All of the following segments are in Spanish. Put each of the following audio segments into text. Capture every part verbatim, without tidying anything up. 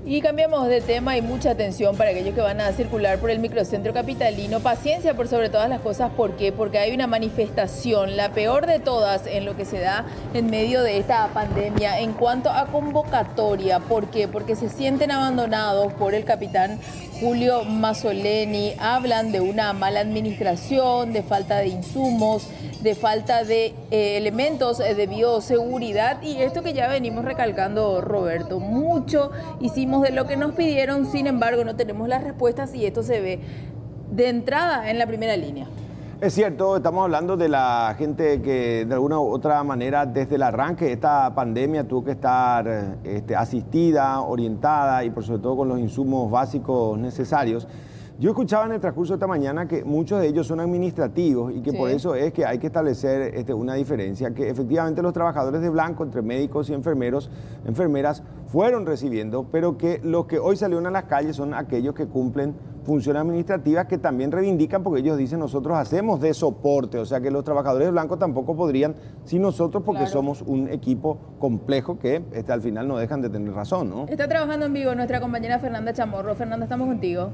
Y cambiamos de tema y mucha atención para aquellos que van a circular por el microcentro capitalino. Paciencia por sobre todas las cosas. ¿Por qué? Porque hay una manifestación, la peor de todas en lo que se da en medio de esta pandemia en cuanto a convocatoria. ¿Por qué? Porque se sienten abandonados por el capitán Julio Mazzoleni. Hablan de una mala administración, de falta de insumos, de falta de eh, elementos de bioseguridad. Y esto que ya venimos recalcando, Roberto, mucho hicimos de lo que nos pidieron, sin embargo no tenemos las respuestas y esto se ve de entrada en la primera línea. Es cierto, estamos hablando de la gente que de alguna u otra manera desde el arranque de esta pandemia tuvo que estar este, asistida, orientada y por sobre todo con los insumos básicos necesarios. Yo escuchaba en el transcurso de esta mañana que muchos de ellos son administrativos y que sí. Por eso es que hay que establecer este, una diferencia, que efectivamente los trabajadores de blanco, entre médicos y enfermeros, enfermeras, fueron recibiendo, pero que los que hoy salieron a las calles son aquellos que cumplen funciones administrativas que también reivindican, porque ellos dicen nosotros hacemos de soporte, o sea que los trabajadores de blanco tampoco podrían sin nosotros porque claro. Somos un equipo complejo que este, al final no dejan de tener razón, ¿no? Está trabajando en vivo nuestra compañera Fernanda Chamorro. Fernanda, estamos contigo.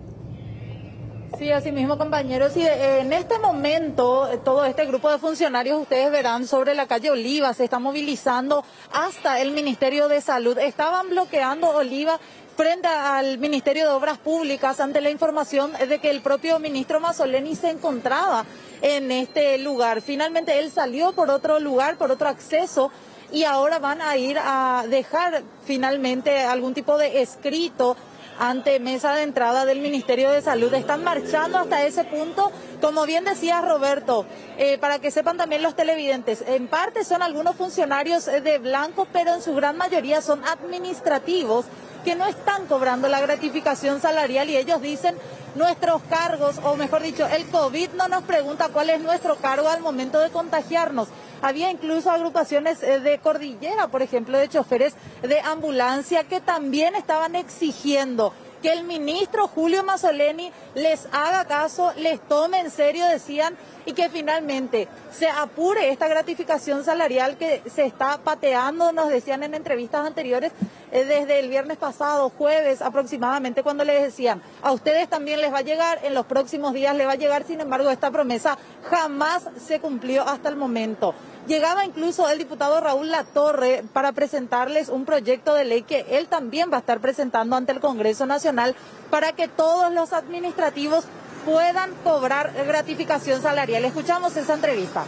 Sí, así mismo, compañeros. Y en este momento, todo este grupo de funcionarios, ustedes verán, sobre la calle Oliva, se está movilizando hasta el Ministerio de Salud. Estaban bloqueando Oliva frente al Ministerio de Obras Públicas ante la información de que el propio ministro Mazzoleni se encontraba en este lugar. Finalmente él salió por otro lugar, por otro acceso, y ahora van a ir a dejar finalmente algún tipo de escrito ante mesa de entrada del Ministerio de Salud. Están marchando hasta ese punto, como bien decía Roberto, eh, para que sepan también los televidentes, en parte son algunos funcionarios de blanco, pero en su gran mayoría son administrativos que no están cobrando la gratificación salarial y ellos dicen nuestros cargos, o mejor dicho, el COVID no nos pregunta cuál es nuestro cargo al momento de contagiarnos. Había incluso agrupaciones de cordillera, por ejemplo, de choferes de ambulancia que también estaban exigiendo que el ministro Julio Mazzoleni les haga caso, les tome en serio, decían, y que finalmente se apure esta gratificación salarial que se está pateando, nos decían en entrevistas anteriores, eh, desde el viernes pasado, jueves aproximadamente, cuando les decían, a ustedes también les va a llegar, en los próximos días les va a llegar, sin embargo, esta promesa jamás se cumplió hasta el momento. Llegaba incluso el diputado Raúl Latorre para presentarles un proyecto de ley que él también va a estar presentando ante el Congreso Nacional para que todos los administrativos puedan cobrar gratificación salarial. Escuchamos esa entrevista.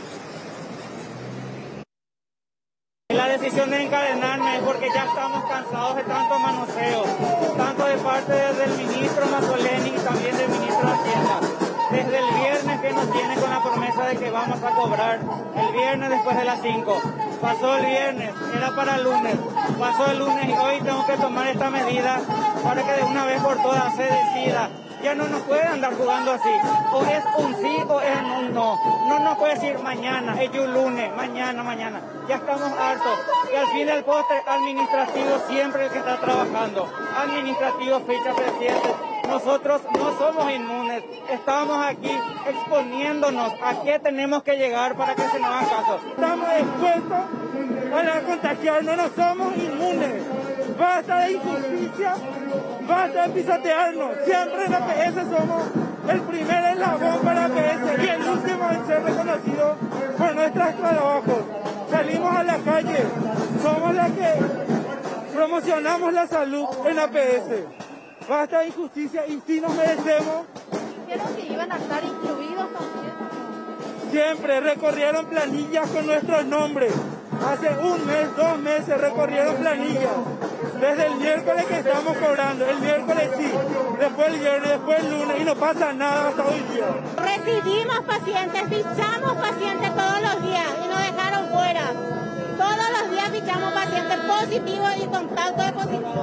La decisión de encadenarme es porque ya estamos cansados de tanto manoseo, tanto de parte del ministro Mazzoleni y también del ministro de Hacienda. Desde el viernes que nos tiene con la promesa de que vamos a cobrar el viernes después de las cinco. Pasó el viernes, era para el lunes, pasó el lunes y hoy tengo que tomar esta medida para que de una vez por todas se decida. Ya no nos puede andar jugando así, o es un sí o es un no. No nos puede decir mañana, es un lunes, mañana, mañana. Ya estamos hartos. Y al fin del postre, administrativo siempre el que está trabajando. Administrativo, ficha, presidente. Nosotros no somos inmunes, estamos aquí exponiéndonos a qué tenemos que llegar para que se nos haga caso. Estamos expuestos a contagiarnos, no somos inmunes. Basta de injusticia, basta de pisotearnos. Siempre en la P S somos el primer eslabón para la P S y el último en ser reconocido por nuestros trabajos. Salimos a la calle, somos las que promocionamos la salud en la P S. Basta de injusticia y sí nos merecemos. Dijeron que iban a estar incluidos también. Siempre recorrieron planillas con nuestros nombres. Hace un mes, dos meses recorrieron planillas. Desde el miércoles que estamos cobrando, el miércoles sí, después el viernes, después el lunes y no pasa nada hasta hoy día. Recibimos pacientes, fichamos pacientes todos los días y nos dejaron fuera. Todos los días fichamos pacientes positivos y contacto de positivos.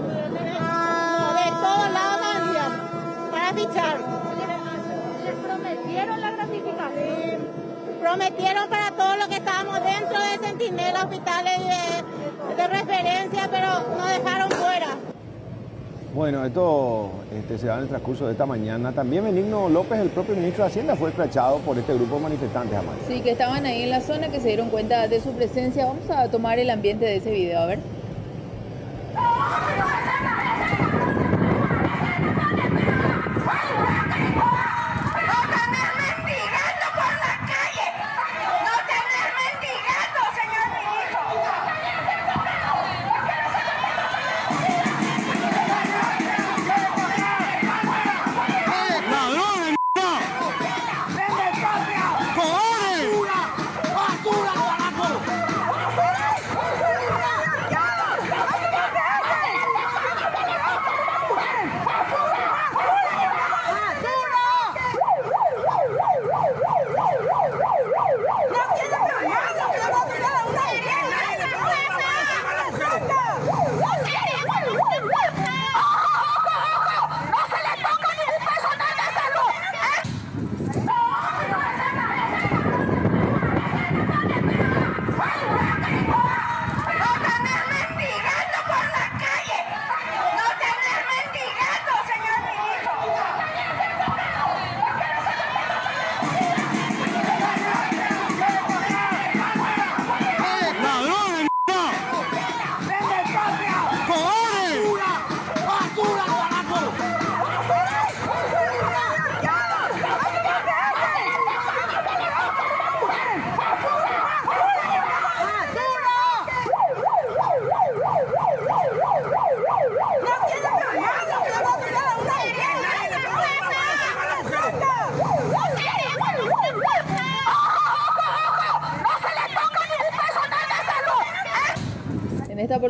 De todos lados nos para fichar. Les prometieron la gratificación. Prometieron para todos los que estábamos dentro de Centinela, hospitales de, de referencia, pero nos dejaron fuera. Bueno, esto este, se da en el transcurso de esta mañana. También Benigno López, el propio ministro de Hacienda, fue escrachado por este grupo de manifestantes, Amaya. Sí, que estaban ahí en la zona, que se dieron cuenta de su presencia. Vamos a tomar el ambiente de ese video, a ver.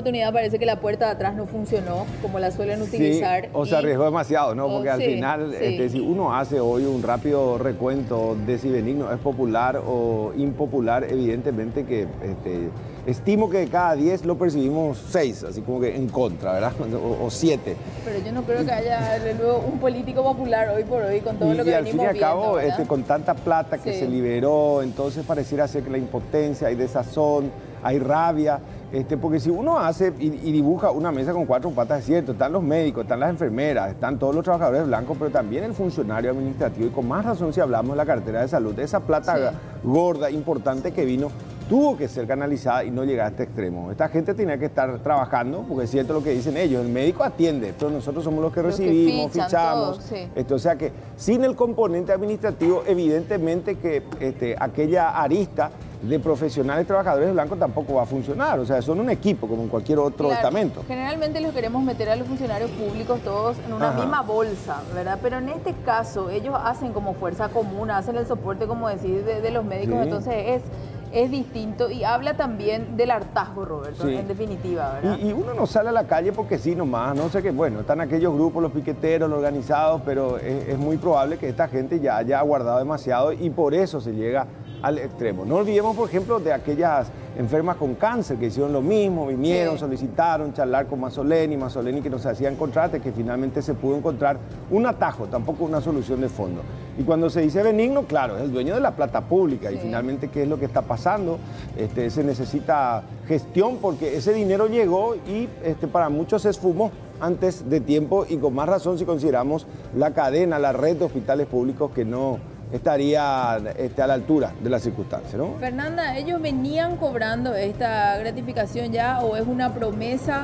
oportunidad parece que la puerta de atrás no funcionó como la suelen utilizar. Sí, o se arriesgó demasiado, ¿no? Porque oh, al sí, final, sí. Este, si uno hace hoy un rápido recuento de si Benigno es popular o impopular, evidentemente que este, estimo que de cada diez lo percibimos seis, así como que en contra, ¿verdad? O, o siete. Pero yo no creo que haya luego un político popular hoy por hoy con todo y, lo que y al venimos fin y al cabo, viendo, este, con tanta plata que Sí. se liberó, entonces pareciera ser que la impotencia, hay desazón, hay rabia, este, porque si uno hace y, y dibuja una mesa con cuatro patas, es cierto, están los médicos, están las enfermeras, están todos los trabajadores blancos, pero también el funcionario administrativo, y con más razón si hablamos de la cartera de salud, esa plata Sí. gorda, importante que vino, tuvo que ser canalizada y no llegar a este extremo. Esta gente tenía que estar trabajando, porque es cierto lo que dicen ellos, el médico atiende, pero nosotros somos los que Los que recibimos, fichan fichamos. todo, sí. Esto, o sea que sin el componente administrativo, evidentemente que este, aquella arista de profesionales trabajadores blancos tampoco va a funcionar. O sea, son un equipo como en cualquier otro Claro, estamento. generalmente los queremos meter a los funcionarios públicos todos en una Ajá. misma bolsa, ¿verdad? Pero en este caso ellos hacen como fuerza común, hacen el soporte, como decís, de, de los médicos, Sí. entonces es, es distinto y habla también del hartazgo, Roberto, Sí. en definitiva, ¿verdad? Y, y uno no sale a la calle porque sí nomás, no sé qué, bueno, están aquellos grupos, los piqueteros, los organizados, pero es, es muy probable que esta gente ya haya aguardado demasiado y por eso se llega al extremo. No olvidemos, por ejemplo, de aquellas enfermas con cáncer que hicieron lo mismo, vinieron, Sí. solicitaron charlar con Mazzoleni, Mazzoleni que no se hacía encontrar, que finalmente se pudo encontrar un atajo, tampoco una solución de fondo. Y cuando se dice Benigno, claro, es el dueño de la plata pública y Sí. finalmente qué es lo que está pasando, este, se necesita gestión porque ese dinero llegó y este, para muchos se esfumó antes de tiempo y con más razón si consideramos la cadena, la red de hospitales públicos que no estaría este, a la altura de las circunstancias, ¿no? Fernanda, ¿ellos venían cobrando esta gratificación ya o es una promesa?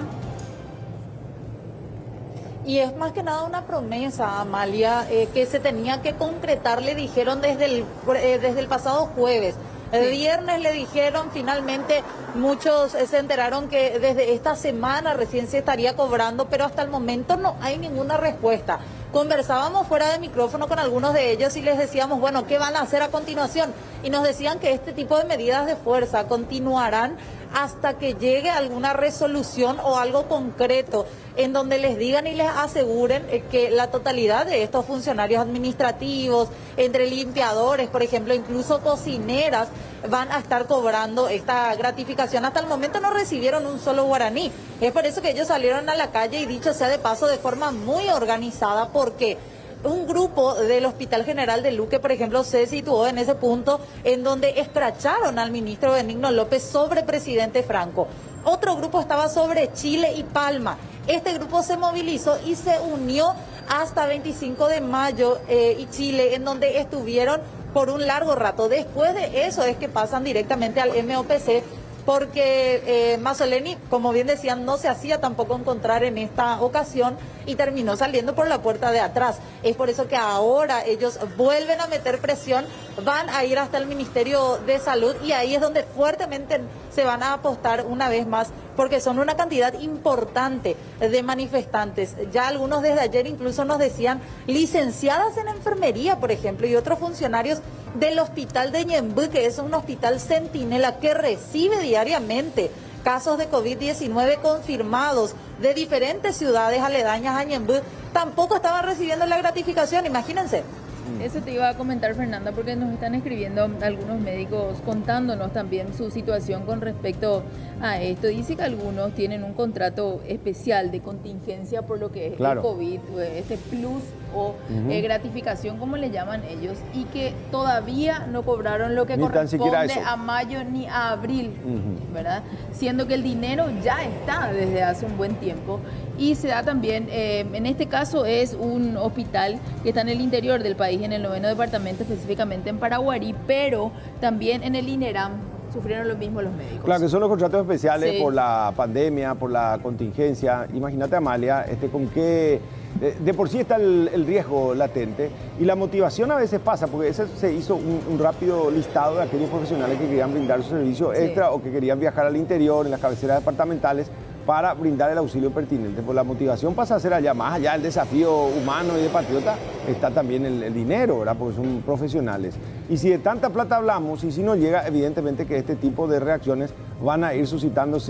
Y es más que nada una promesa, Amalia, eh, que se tenía que concretar, le dijeron desde el, eh, desde el pasado jueves. El Sí. viernes le dijeron, finalmente muchos eh, se enteraron que desde esta semana recién se estaría cobrando, pero hasta el momento no hay ninguna respuesta. Conversábamos fuera de micrófono con algunos de ellos y les decíamos, bueno, ¿qué van a hacer a continuación? Y nos decían que este tipo de medidas de fuerza continuarán hasta que llegue alguna resolución o algo concreto en donde les digan y les aseguren eh, que la totalidad de estos funcionarios administrativos, entre limpiadores, por ejemplo, incluso cocineras, van a estar cobrando esta gratificación. Hasta el momento no recibieron un solo guaraní. Es por eso que ellos salieron a la calle y, dicho sea de paso, de forma muy organizada, porque un grupo del Hospital General de Luque, por ejemplo, se situó en ese punto en donde escracharon al ministro Benigno López sobre presidente Franco. Otro grupo estaba sobre Chile y Palma. Este grupo se movilizó y se unió hasta veinticinco de mayo eh, y Chile, en donde estuvieron por un largo rato. Después de eso es que pasan directamente al M O P C, porque eh, Mazzoleni, como bien decían, no se hacía tampoco encontrar en esta ocasión y terminó saliendo por la puerta de atrás. Es por eso que ahora ellos vuelven a meter presión, van a ir hasta el Ministerio de Salud y ahí es donde fuertemente se van a apostar una vez más, porque son una cantidad importante de manifestantes. Ya algunos desde ayer incluso nos decían licenciadas en enfermería, por ejemplo, y otros funcionarios del hospital de Ñemby, que es un hospital centinela que recibe diariamente casos de COVID diecinueve confirmados de diferentes ciudades aledañas a Ñemby, tampoco estaban recibiendo la gratificación, imagínense. Eso te iba a comentar, Fernanda, porque nos están escribiendo algunos médicos contándonos también su situación con respecto a esto. Dice que algunos tienen un contrato especial de contingencia por lo que es Claro. el COVID, este plus o Ujú. eh, gratificación, como le llaman ellos, y que todavía no cobraron lo que Ni tan siquiera corresponde eso. a mayo ni a abril, Ujú. ¿verdad? Siendo que el dinero ya está desde hace un buen tiempo. Y se da también, eh, en este caso es un hospital que está en el interior del país, en el noveno departamento, específicamente en Paraguarí, pero también en el INERAM sufrieron lo mismo los médicos. Claro, que son los contratos especiales Sí. por la pandemia, por la contingencia. Imagínate, Amalia, este, con qué... De, de por sí está el, el riesgo latente y la motivación a veces pasa, porque ese se hizo un, un rápido listado de aquellos profesionales que querían brindar su servicio Sí. extra o que querían viajar al interior, en las cabeceras departamentales, para brindar el auxilio pertinente. Pues la motivación pasa a ser allá, más allá del desafío humano y de patriota, está también el, el dinero, ¿verdad? Porque son profesionales. Y si de tanta plata hablamos y si no llega, evidentemente que este tipo de reacciones van a ir suscitándose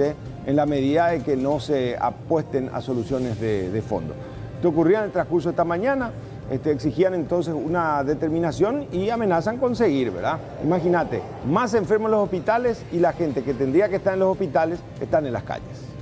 en la medida de que no se apuesten a soluciones de, de fondo. Esto ocurría en el transcurso de esta mañana. Este, exigían entonces una determinación y amenazan con seguir, ¿verdad? Imagínate, más enfermos en los hospitales y la gente que tendría que estar en los hospitales están en las calles.